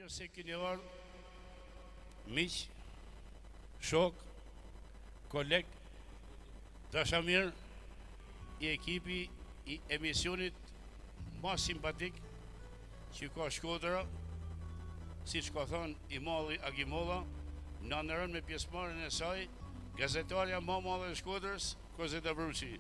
Mirë se keni ardhur, miq, shok, koleg, dashamirë i ekipi i emisionit më simpatik që ka Shkodra, siç ka thënë i malli Agimolla, në anëron me pjesëmarrjen e saj gazetarja më e madhe e Shkodrës, Kozeta Bruçi.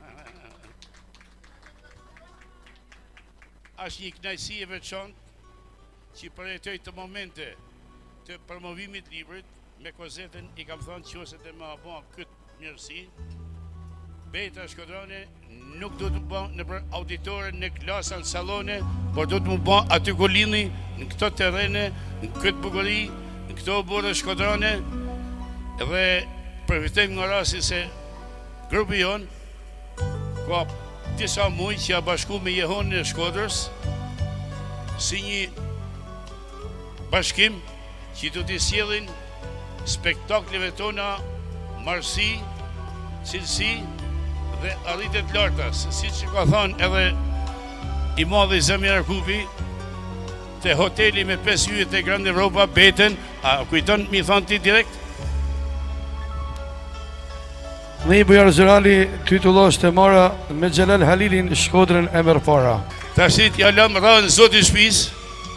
Është një kënaqësi e veçantë që përjetoj të momente të promovimit librit me Kozetën. I kam thënë që ose të më bën këtë mirësi, Beta Shkodrane nuk do të më bën në për auditore, në klasa, në salone, por do të më bën aty ku lindhi, në këto terrene, në këtë bukuri, në këto burë Shkodrane. Dhe përfitojmë nga rasti se grupi jonë ka disa muaj që ja bashku me Jehonin e Shkodrës si një bashkim që do t'i sjellin spektakleve tona marrësi, cilësi dhe arritje të larta, siç ka thënë edhe i madhi Zemir Arkupi te hoteli me 5 yje te Grand Europa Betën. A kujton mi thon ti direkt? Në i Bujar Zërali titullosh të mora me Xhelal Halilin Shkodrën e merr para. Tashit ja lëm rrën zoti shtëpisë,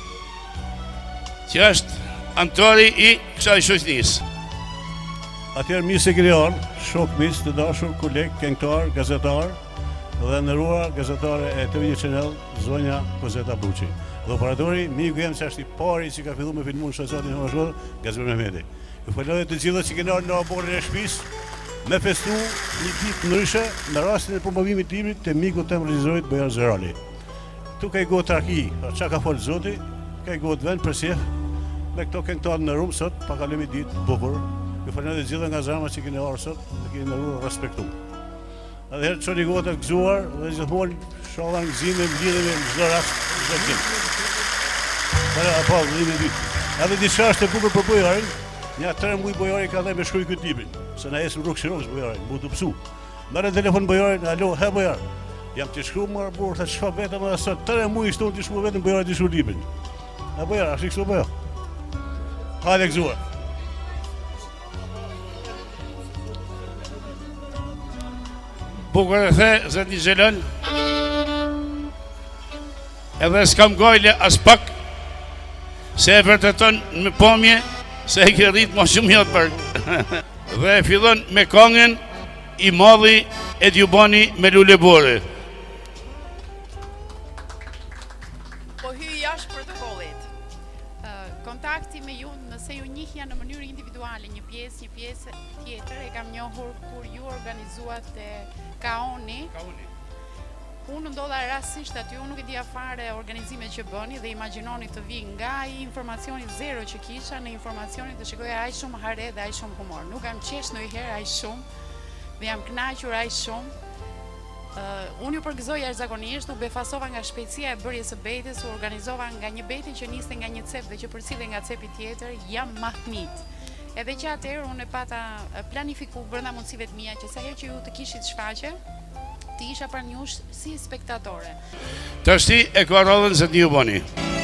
që është antari i kësaj shoqërisë. Atëherë mirë se keni ardhur, shok miq të dashur, koleg, këngëtar, gazetar dhe nderuar gazetare e TV Channel, zonja Kozeta Bruçi. Dhe operatori miku jam që është i pari që ka filluar me filmun shoqatin e Shkodrës, Gazmir Mehmeti. Ju faloj të gjithë që keni ardhur në aborën e shtëpisë me festu një ditë ndryshe në rastin e promovimit të librit të mikut tem regjisorit Bujar Zërali. Tu ka i gotë traki, çka ka folë zoti, ka i gotë vend për sjef, me këto këngëtarë në rumë sot, pa kalemi ditë bukur. Ju falenderoj të gjitha nga zemra që keni ardhur sot, dhe keni nderuar respektu. Edhe herë çoni gotë të gëzuar dhe gjithmonë sholla gëzime mbledhemi në çdo rast, çdo gjë. Para apo vini ditë. Edhe diçka është e bukur për Bujarin. Një 3 muaj Bujari ka dhënë me shkruaj këtë librin, se na ecëm rrugë Shirokës Bujarin, mu të psu. Merre telefon Bujarin, alo, he Bujar. Jam të shkruar burr, tha çfarë vetëm edhe sot 3 muaj shton të shkruaj vetëm Bujarin të shkruaj librin. A Bujar, ashtu kështu po. Hajde gëzuar. Bukur e the, zoti Xhelal. Edhe s'kam gojle as pak, se e vërteton me pamje se e ke rritë ma shumë jatë për. Dhe fillon me këngën i madhi Edjubani me Lulebore. Po hyj jashtë protokollit. Kontakti me ju, nëse ju njihja në mënyrë individuale, një pjesë tjetër, e kam njohur kur ju organizuat te Kaoni. Unë ndodha rastisht aty, unë nuk e dija fare organizimet që bëni dhe imagjinoni të vi nga i informacioni zero që kisha në informacionin të shikoja aq shumë hare dhe aq shumë humor. Nuk kam qesh ndonjëherë aq shumë dhe jam kënaqur aq shumë. Unë ju përgëzoj jashtëzakonisht, u befasova nga shpejtësia e bërjes së betës, u organizova nga një betë që niste nga një cep dhe që përcilej nga cepi tjetër, jam mahnit. Edhe që atëherë unë e pata planifikuar brenda mundësive të mia që sa herë që ju të kishit shfaqje, ti isha për njush si spektatore. Tashti e ka radhën se t'ju bani.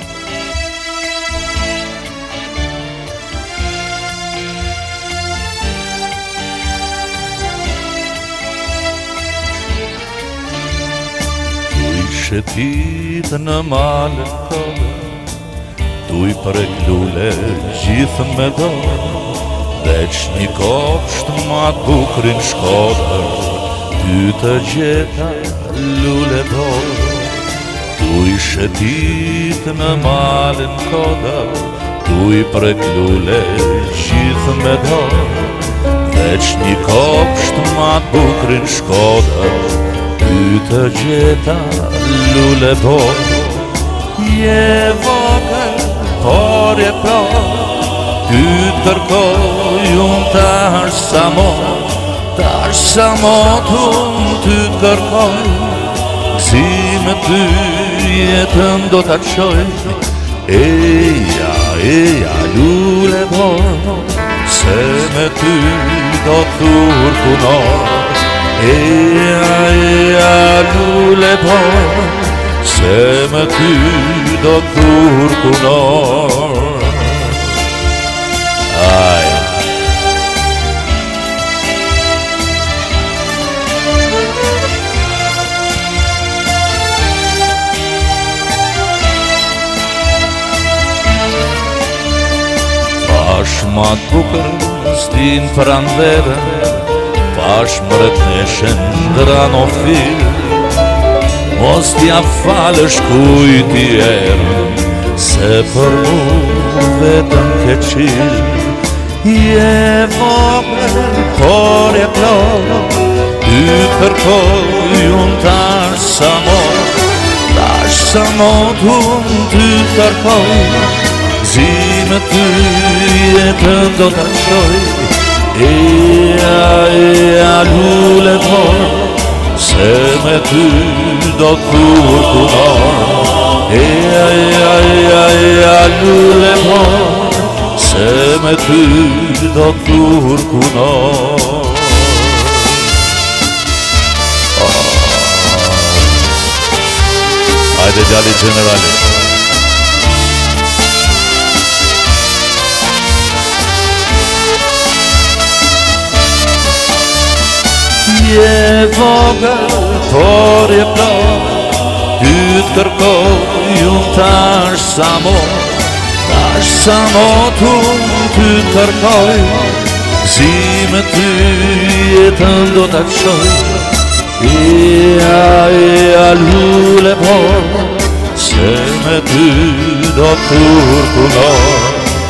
Tu ishe ditë në malën kodë, tu i prek lule gjithë me dorë, veç një kopsht ma bukrin Shkodër, ty të gjeta lule dorë. Tu ishe ditë në malën kodër, tu i prek lule gjithë me dorë, veç një kopsht ma bukrin Shkodër, ty të gjeta lule dorë. Je vogël, por je plot, ty të kërkoj unë tash sa mot, tash sa motun ty të kërkoj, si me ty jetën do t'a qoj. Eja, lule bor, se me ty do t'ur punoj. Eja, lule bor, se me ty do t'ur punoj. ma t'bukër stin pranverën, pash mret në shëndra në firë, mos t'ja falësh kujti erën, se për mu vetëm ke qirë. Je vogël, por e plot, ty kërkoj unë tash sa mot, tash sa mot unë ty kërkoj, zime ty jetën do të qoj. Ea lule por, se me ty do t'urkunor. Ea lule por, se me ty do t'urkunor. Hajde djali generali. Je vogël, por je plot, ty t'kërkoj unë tash sa mot, tash sa mot unë ty t'kërkoj, zime ty jetën do t'a qoj. Ea lule por, se me ty do t'urkunor.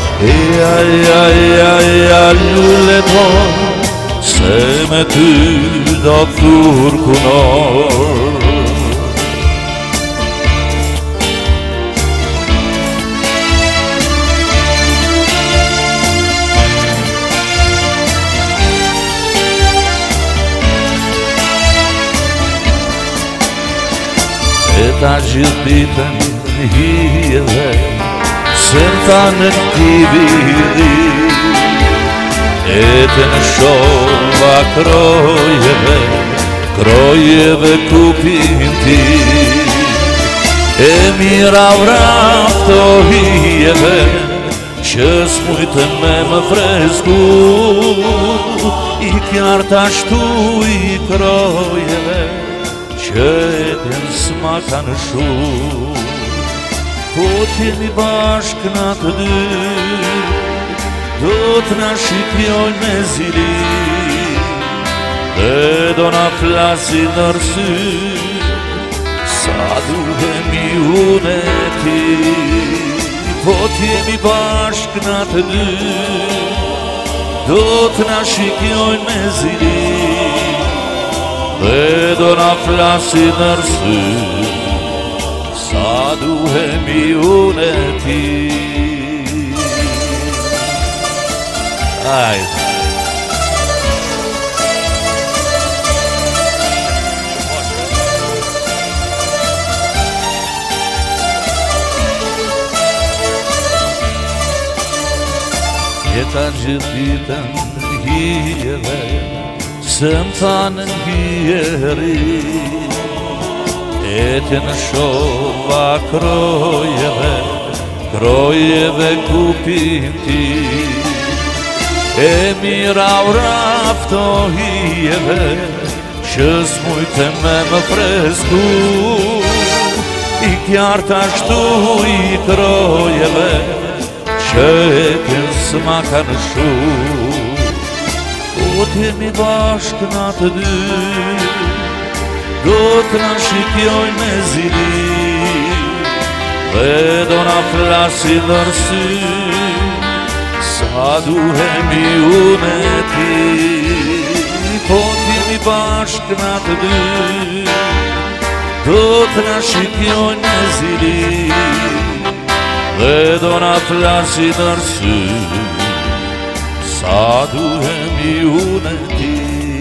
Ea lule por, se me ty do t'urkunor. E ta gjithë ditën hije, se m'ta në ti vidi, e të në shova krojeve kupin ti, e mira vrafto hijeve, që s'mujtë me më fresku, i kjartë ashtu i krojeve, që etjen s'ma kanë shumë. Po t'jemi bashkë në të dy, do t'na shikjoj me zili, dhe do na flasi nërsi, sa duhemi unë e ti. Po t'jemi bashkë në të dy, do t'na shikjoj me zili, dhe do na flasi nërsi, sa duhemi unë e ti. Ajde. Jeta gjithë ditën hijeve, se m'thanën hijeri, e të në shova krojeve kupin ti, e mira vrafto hijeve, që s'mujtë me më fresku, i kjartë ashtu i krojeve, që etjen s'ma kanë shumë. Po t'jemi bashkë në të dy, do t'na shikjoj me zili, dhe do na flasi nërsi, sa duhemi unë e ti. Po t'jemi bashkë në të dy, do t'na shikjoj me zili, dhe do na flasi nërsi, sa duhemi unë e ti.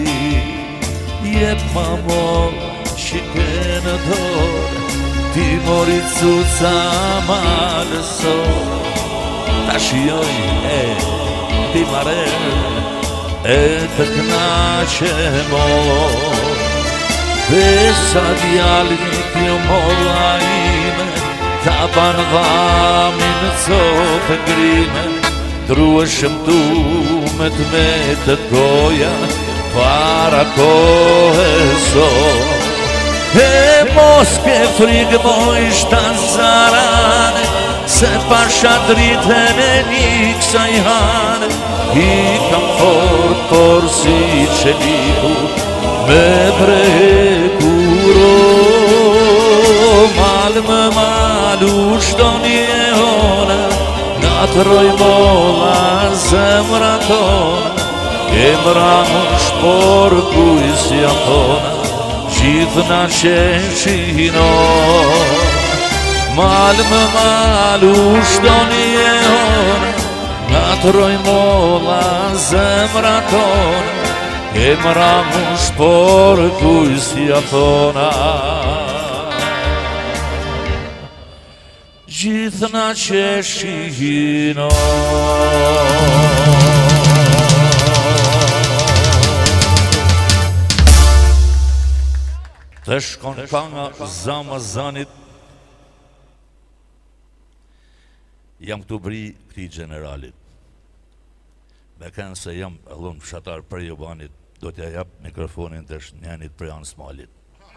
Jep ma mor, shike në dorë, ti mori cuca ma lësor. Ta shioj e ti mare, e të knaqe mor. Besa djali kjo molla ime, ta ban dhamin copë grime, drueshëm dumet me të goja, para kohë sot. E mos ke frikë moj shtanë zarane, se pasha dritën e një kësaj hane, I kam fort por si qeliku me prekuro. Mal më malu shtoni e hona, natroj molla zemra tona, emra më shpor kujsja tona, gjithë na qeshino. Mal më malu shtoni e hona, natroj molla zemra tona, emra më shpor kujsja tona, gjithë na qeshino. Të shkon panga Zamazanit, jam këtu bri këti generalit. Me kënë se jam allon fshatar për Jobanit, do t'ja jap mikrofonin të shnjanit për janë Smalit.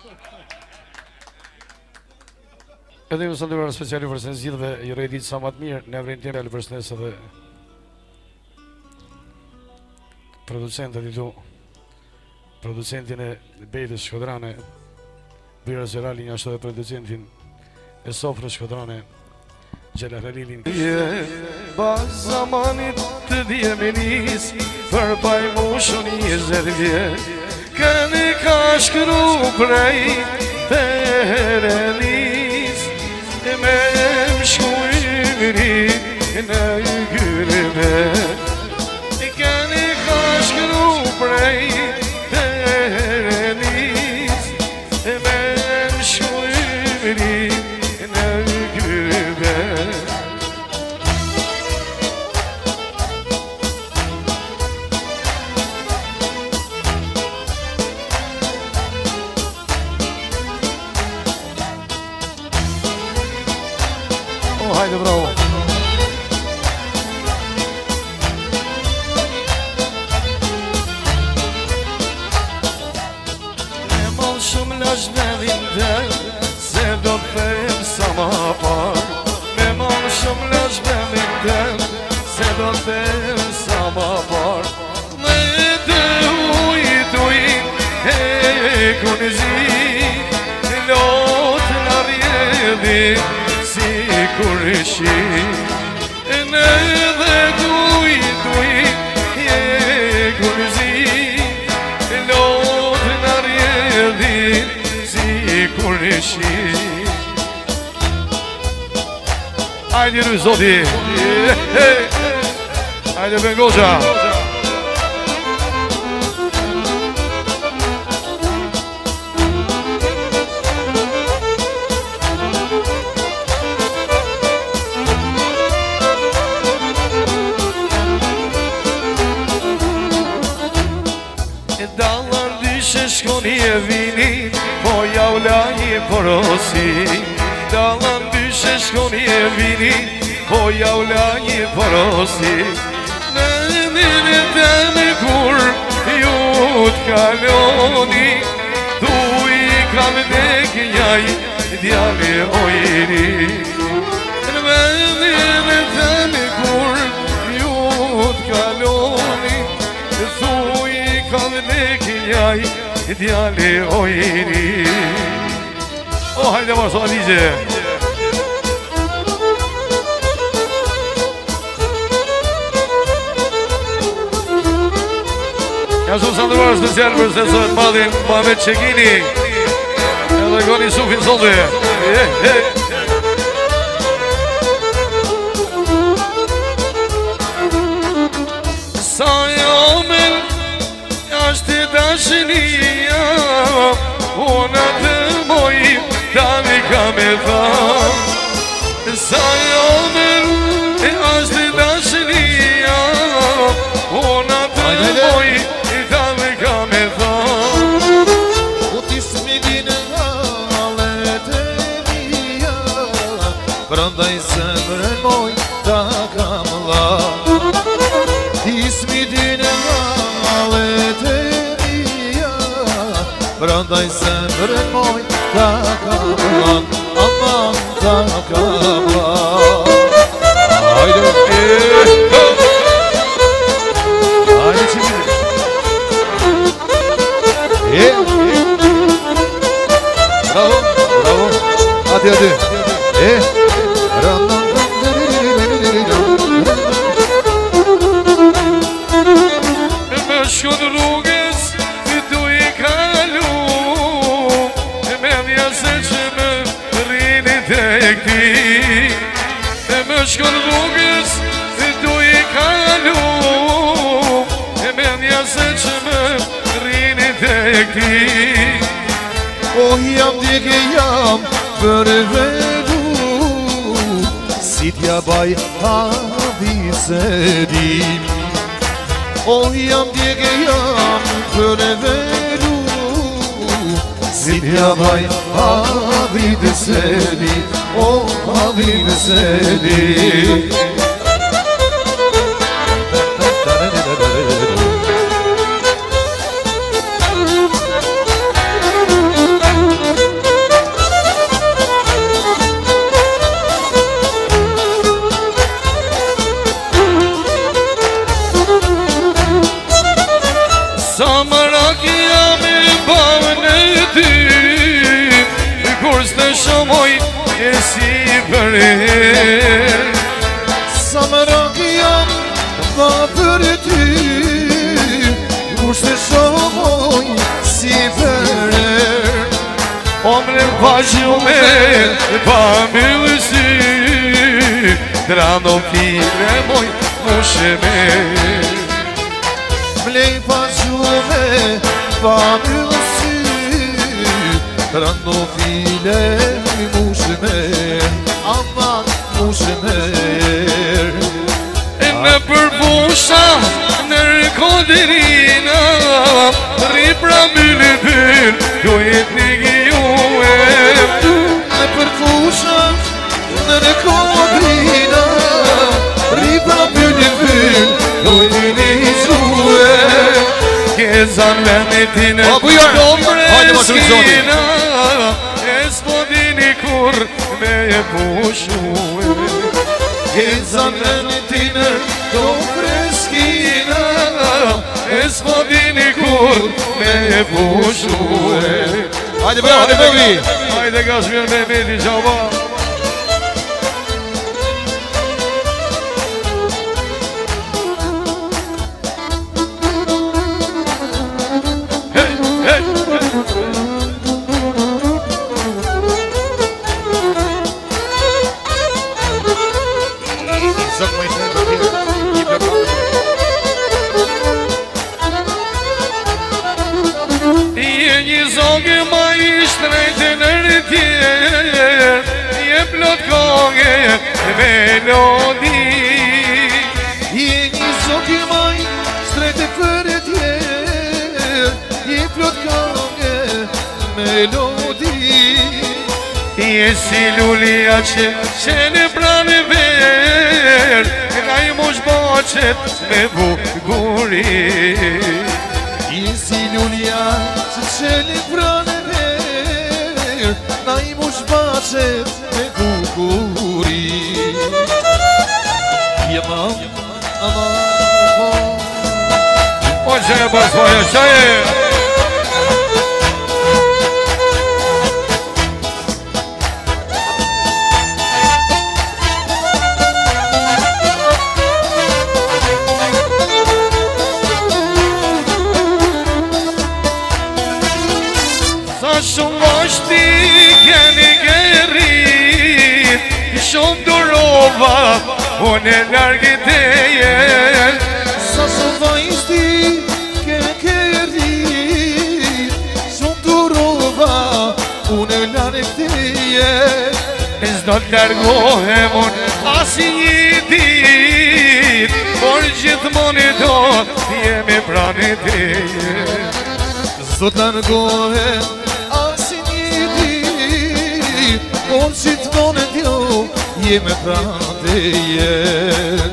Edhe ju saluar speciali për se zgjidhve I rejtit sa matë mirë, në evrin tjere për snesë dhe producentët I tu, producentin e Bejtës Shkodrane, Bira Zerali, një ashtu dhe producentin e Sofrës Shkodrane, Gjela Halilin. Bas zamanit të dje me nis, për paj moshon 20 vjet, këni ka shkru prej të herenis, me më shkujmëri në gërëve, këni ka shkru prej të herenis, me më shkujmëri në gërëve. Hajde bravo. Me mall shumë lash me dhindel, se do t'pem sa ma par. Me mall shumë lash me dhindel, se do t'pem sa ma par. Me të uj, e kunëzi, lot në rjedhi, si kur ishi, në dhe duj, je kurzi, lot në rjedhi, si kur ishi. Ajde rru zoti, ajde Bengoxha. Shkoni e vini, po jaula një porosi. Dalan dyshe shkoni e vini, po jaula një porosi. Në ndine të me kur ju t'kaloni, tu I kam dek njaj djale ojri. Në ndine të me kur ju t'kaloni, tu I kam dek njaj djale ojri. O, hajde marë, soa ligje. Ka shumë sa ndërmarë special për se sot madhin Mamet Qekini, edhe Goni Sufin Solde. Sa jomen ashtë dashnia, ona të moj tani ka me tham. Sa jomen ashtë dashnia, ona të moj tani ka me tham. U t'ismi dine halet e mija, prandaj zemrën moj ta kam la. T'ismi dine halet e mija, prandaj zemrën moj ta kam la. Aman ta kam la. rrugës du I kalu E menja se që më rini të këti Oh, jam dike jam për veru Si t'ja baj havi se din Oh, jam dike jam për veru Si t'ja baj havi se din Oh, havi se din Si për Sa më raki jam ma për ty Kur se shomoj si për O mre pa gjume pa mjësi Drano fire moj musheme Mlej pa gjume pa mjësi Drano file mushmer, aman mushmer E në përbusha, në rikodirina Ripra myllë pyr, jo jetë një gjue Në përbusha, në rikodirina Ripra myllë pyr, jo jetë një gjue Kezan lëmetin e do breskina Spodini kur me e pushuë Gëzan në një tiner do freskina Spodini kur me e pushuë Hajde bra, hajde bëgri Hajde Gashmir me medi gjaba Melodi Je një zoki maj Shtrejte për e tjerë Je plot kange Melodi Je si lulia që Qene pranë verë Nga I mosh bachet me bukuri Je si lulia që qene pranë verë Nga I mosh bachet me bukuri Yamam, aman O çaya basmaya çaya Sa shumë vashti keni gerit Shumë durova Unë largë të jenë Sa shumë vajshti ke kërit Shumë të rova Unë largë të jenë Zdo të largohem unë asi një dit Por gjithmoni do jemi pranë të jenë Zdo të largohem asi një dit Por gjithmoni do jemi pranë të jenë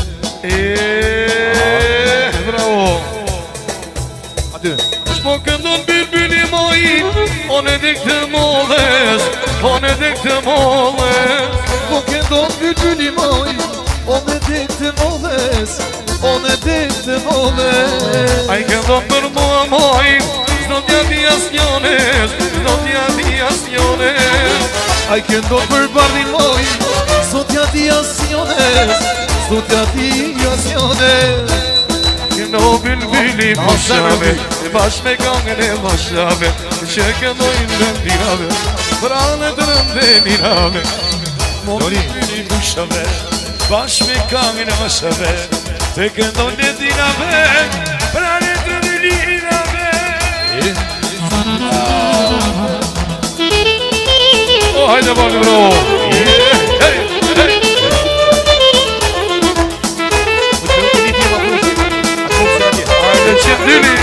Bravo Aty Shpo këndon bülbüli moj On e dik të molles On e dik të molles Shpo këndon bülbüli moj On e dik të molles On e dik të molles Ai këndon për mua moj Zdo t'ja di asnjones Zdo t'ja di asnjones Ai këndon për bardhin moj Zdo t'ja di asnjones Zdo t'ja di asnjones Këndo bülbüli moshave Bash me kangën e moshave Që këndojnë rëndirave Pranë të rëndenirave Mo bülbüli moshave Bash me kangin e mëshave Te këndon e dinave Prane të dilinave Oh, hajde bani bro Hajde qëndili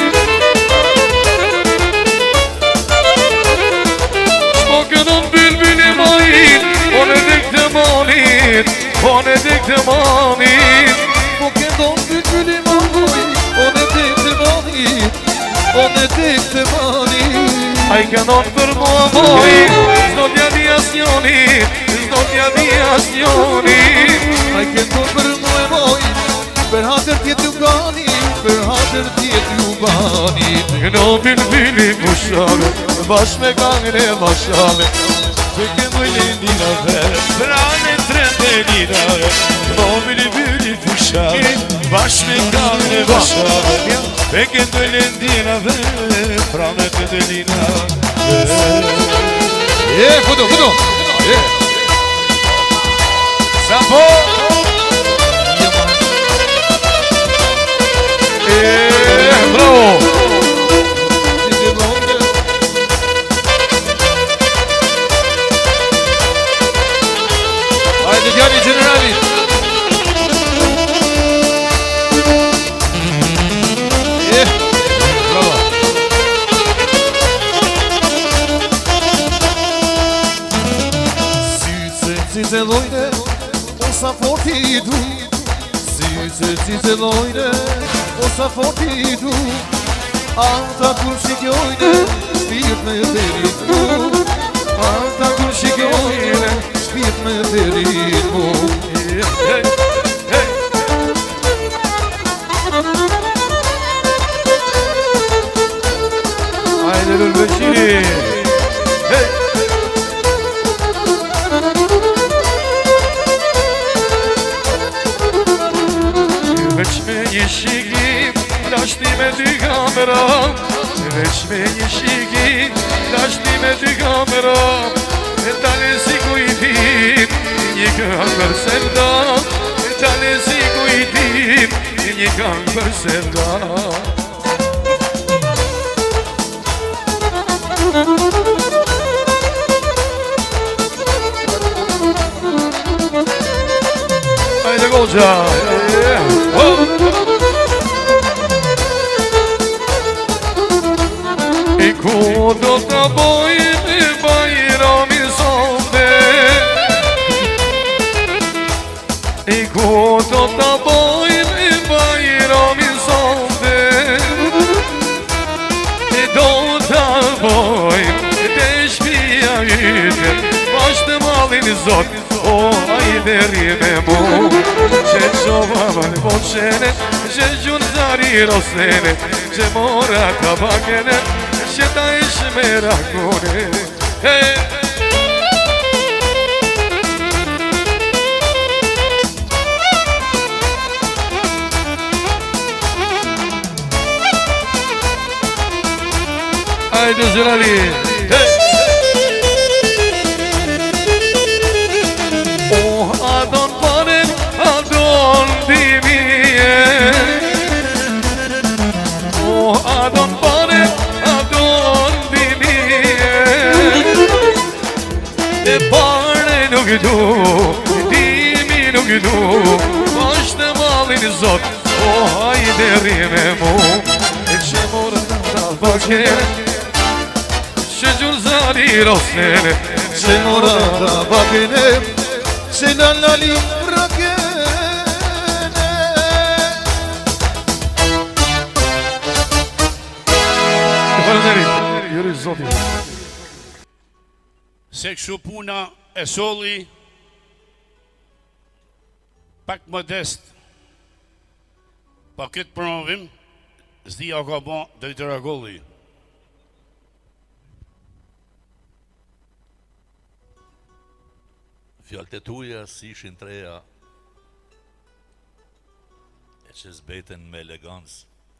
Shpo këndon bilbili majin One dik të manit One dik të manit Po këndon bilbili majin One dik të manit One dik të manit A I këndon për mua moj Zdo t'ja di asnjonit Zdo t'ja di asnjonit A I këndon për mua moj Për hatër tjetë u gani Për hatër tjetë u gani Këndon bilbili mushave Bash me kangin e mashave Që këndoj lindinave Prane trende lidave Këndon bilbili mushave Bash me kangin e mashave Që këndoj lindinave Prane trende lidave Fudo, fudo Sapo Bravo Hajde djali generali Bravo Syze lojne O sa forti du Syze lojne O sa forti du Ata kur shikjojne Shpirt me derit mu Ata kur shikjojne Shpirt me derit mu Hajde lëllëqiri Veç me një shikim Dashti me dy kamera Veç me një shikim Dashti me dy kamera E tale si kujtim Një këngë për sevda E tale si kujtim Një këngë për sevda Hajde Goxha I ku do të bojmë bajrami sonde I ku do të bojmë bajrami sonde I do të bojmë të shpia yte Bashkë të malin zot O hajde rime mu Që qova më poqene Që gjunë zari rosene Që mora tabakene Që ta ishë me rakone Hajde zërali Oh, adon panen, adon dimije Oh, adon panen, adon dimije E pare nuk du, dimi nuk du Bashtë malin zot, oh, hajde rime mu E që morë të bakere Që gjurë zari rosnene Që mora të bakene Që në lali rakene Falenderit, juri zotin Se kështu puna e solli pak modest pa këtë promovim zdi ka bon drejtër Agolli. Fjallët e tuja si ishin treja E që zbeten me elegancë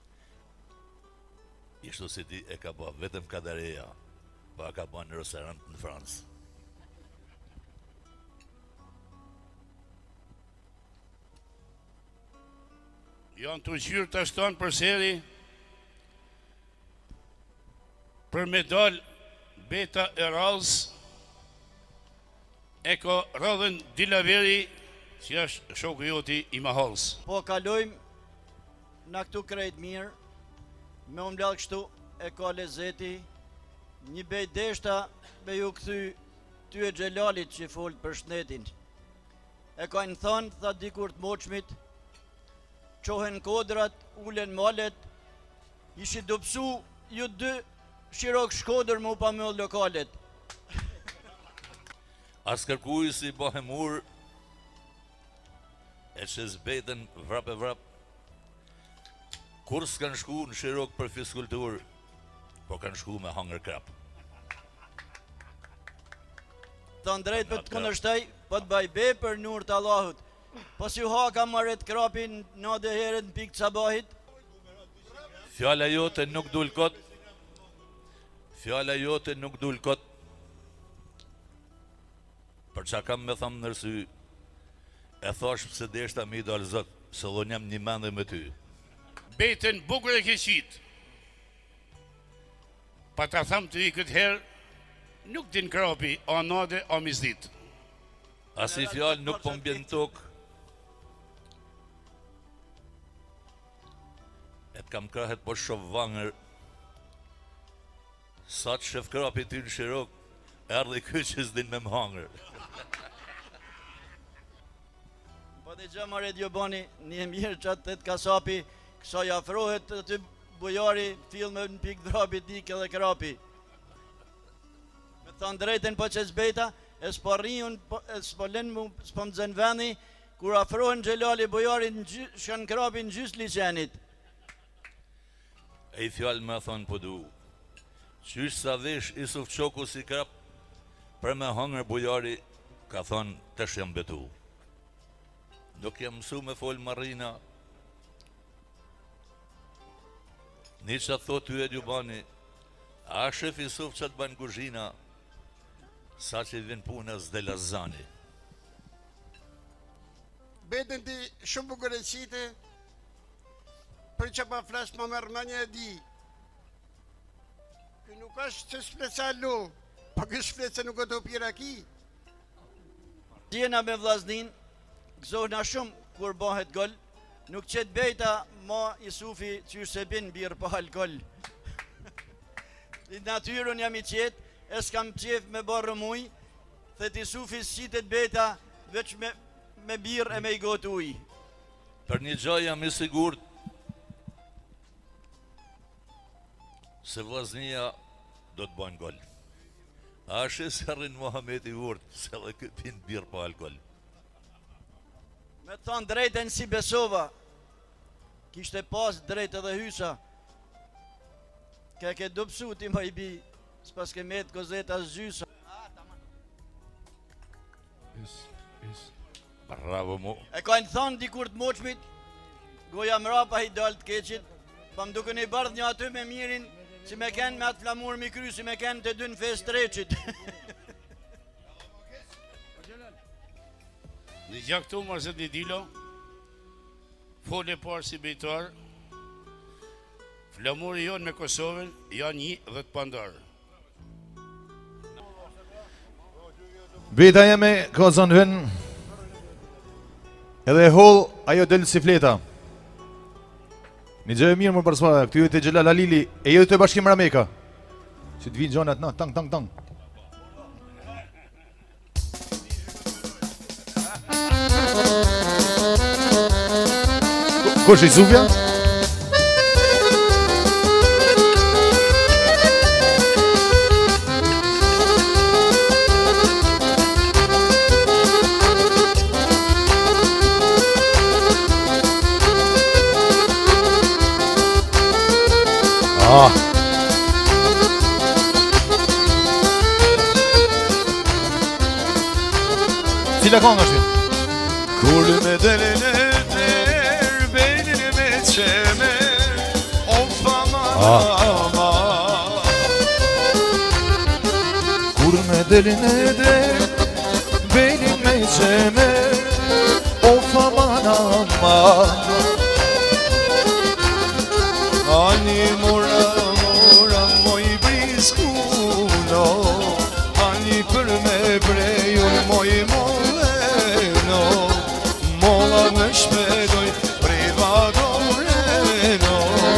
Ishtu si ti e ka ba vetëm Kadareja Pa ka ba në restorant në Francë janë të gjyrë të ashton për seri për medal Beta e Rallës e ka radhen Dilaveri që është shoku joti i Mahallës. Po kalojmë na këtu krejt mirë, me umblall kështu e ka lezeti, një bej deshta me ju këthy ty e Xhelalit që folë për shnetin. E ka në thonë, tha dikur të moqmit, qohen kodrat, ulen malet, ishi dopsu ju dy shirok Shkodër mu pa me lokalet. As kërkuj si bëhem ur, e që zbeten vrap e vrap, kur s'kan shku në Shirok për fiskultur, po kanë shku me hangër krap. Të ndrejt për të kundërshtaj, po të baj be për nur të Allahut, po si haka maret krapin në dhe heret në pikë sabahit. Fjala jote nuk dul kot, fjala jote nuk dul kot, për qa kam me thamë nërsy, e thash pëse deshta mi dalë zot, se dhon jam një mendhe me ty. Betën bukur e keqit. Pa ta thamë të i këtë herë, nuk din krapi, a nade, a mizdit. As i fjallë nuk po mbjen tokë, e të kam krahet po shof vangër, sa të shef krapi ty në Shirok, erdhe ky që s'din me m'hangër. Po dhe gjë mare Djobani, një mirë që atë të kasapi, kësa jafrohet të ty bujari, filme në pikë drapit dike dhe krapi. Me thënë drejten po që zbeta, e s'po rriun, e s'po len mu, s'po më zënë vendi, kur afrohen Xhelali bujari shën krapi në gjysë liqenit. E i fjallë me thonë po du, qysh sa vesh Isuf Qoku si krap, për me hangër bujari, ka thonë të shem betu. Nuk jam mësu me folë marina, një që të thot ty e Djubani, a shef Isuf që të banë kuzhina, sa që i vin punë s'de lazani. Betën ti shumë bukur e qite, për që pa flash më mërë manje e di. Kë nuk është që shfleca lo, pa kë shfleca nuk e do pira ki. Gjena me vllaznin, gëzohna shumë kur bëhet gol, nuk qëtë bejta ma Isufi që se bin birë pa alkohol. I natyrën jam i qetë, e s'kam qef me barë muj, thet Isufi s'qitet bejta veç me birë e me i gotë uj. Për një gjë jam i sigurt, se vllaznia do të bojnë gol. A është se rrinë Mohamet i urt, se dhe këpin birë pa alkohol. Me thonë drejten si besova, kishte pas drejt edhe hysa, ke dupsu ti ma i bi, s'pas ke met kozeta zhysa. Bravo mu. E kajnë thonë dikur të moqmit, goja mrapa i dalë të keqit, pa më duke një bardh një aty me mirin, si me kenë me atë flamur mi kry, si me kenë të dy në fest treqit. Në gjak këtu, Marzet një dilo, fole parë si bejtar, flamuri jonë me Kosovën, janë një dhe të pandarë. Beta jeme ka zonë hën, edhe hol ajo delë si fleta. Një gjë e mirë më përsmara, këtë ju të Xhelal Halili, e ju të Bashkim Rameka, që të vinë gjonat na, tang, tang, tang. Kush i Zufja? Cila kong është? Kur me delin e tërë, benin me qeme, o fama ama. Kur me delin e tërë, benin me qeme, o fama ama. shpedoj privadore no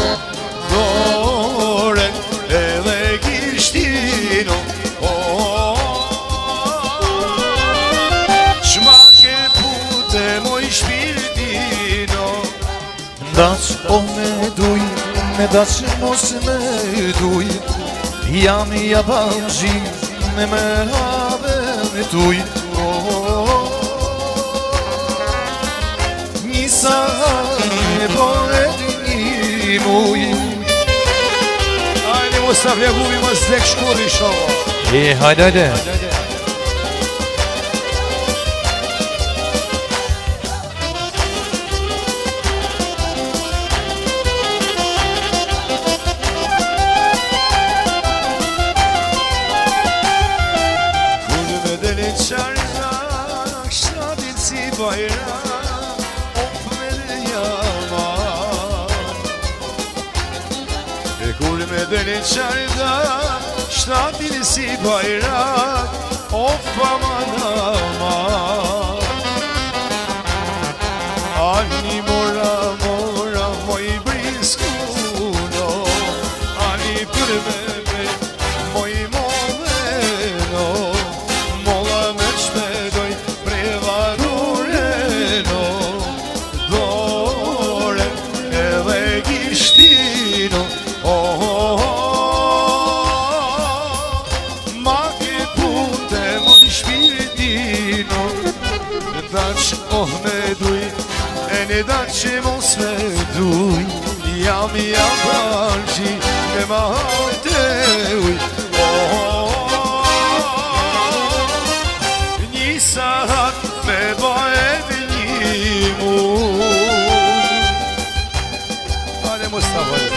dore edhe gishtino Qma ke pute moj shpirtino Daç o me duj, me daç mos me duj Jam jabanxhi me me haben tuj Nisa e boret një muj Ajde mos ta vleguvi mos zek shkurri shova hajde Deli çarda ştatin si bayrak Of aman aman Ani mora mora moj briskuno Ani përmeme moj moveno Mola me shpedoj prevarureno Dore edhe gishtino Oh me duj, e ne da që mos me duj Jam jabanxhi me ma hajte uj Një sahat me bajet një muj Ale mos ta bajet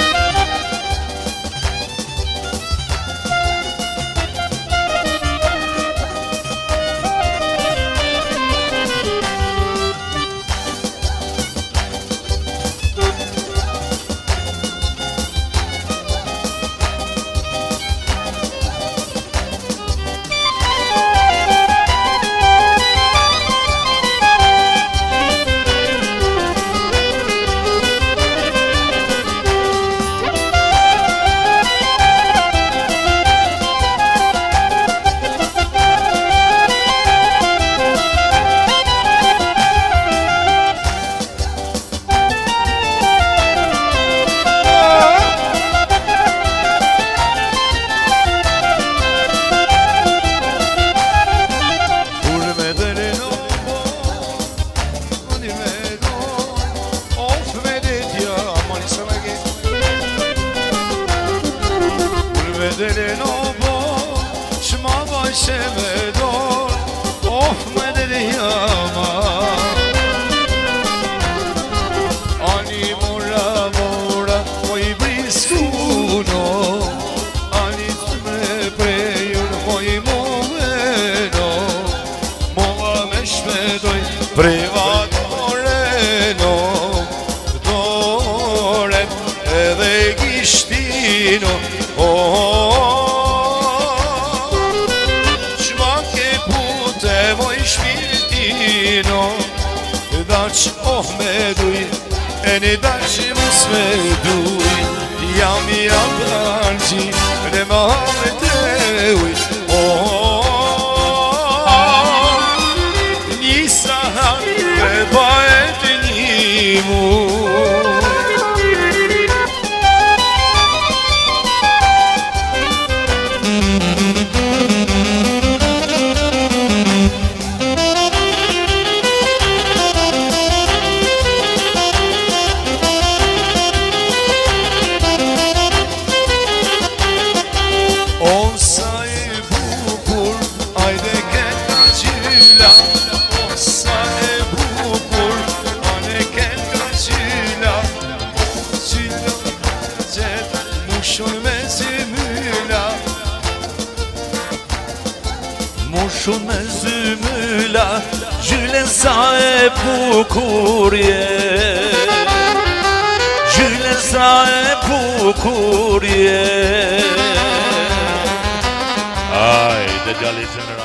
Privatoreno dore edhe gishtino Qma ke pute moj shpirtino Daç oh me duj, e ne daç mos me duj Jam jabanxhi ne ma hajte uj Bajet një muj Mushun me zymyla, gjylen sa e bukur je Gjylen sa e bukur je Ajde djali general